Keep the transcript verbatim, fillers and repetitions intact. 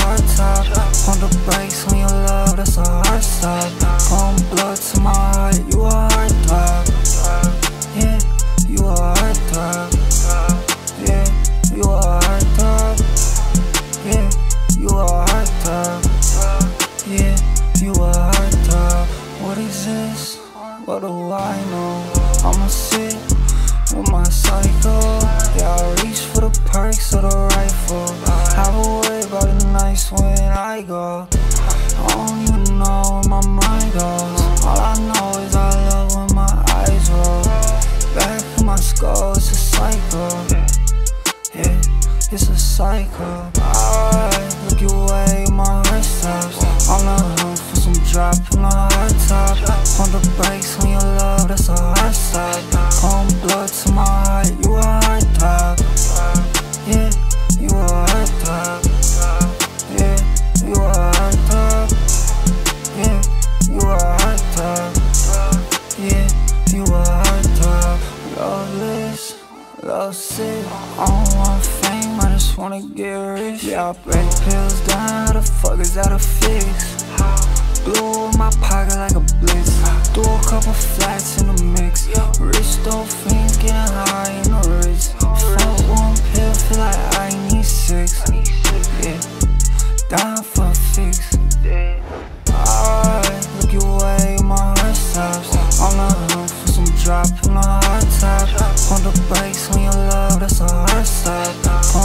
hard top. Pump the brakes on your love, that's a hard stop. Pump blood to my heart, you a hard throb. Yeah, you a hard throb. Yeah, you a hard throb. Yeah, you a hard throb. Yeah, you a hard throb. What is this? What do I know? I'ma sit with my psycho. Yeah, I reach for the perks of the rifle. Have a way about the nights when I go. I don't even know where my mind goes. All I know is I love when my eyes roll. Back in my skull, it's a cycle. Yeah, it's a cycle. Alright, look your way, my heart stops. On the hunt for some drop in the hard top. Pump the brakes on your love, that's a hard stop. Pump blood to my heart, you a hard throb. Yeah, you a hard throb. Yeah, you a hard throb. Yeah, you a hard throb. Yeah, you a hard throb. Loveless, love sick. I don't want fame, I just wanna get rich. Yeah, I break pills down, how the fuck is that a fix? Blew in my pocket like a blitz. Threw a couple flats in the mix. Rich dope fiends getting high in the wrist. Fuck one pill, feel like I need six. Yeah, down for a fix. Alright, look your way, my heart stops. On the hunt for some drop in the hard top. Pump the brakes on your love, that's a hard stop.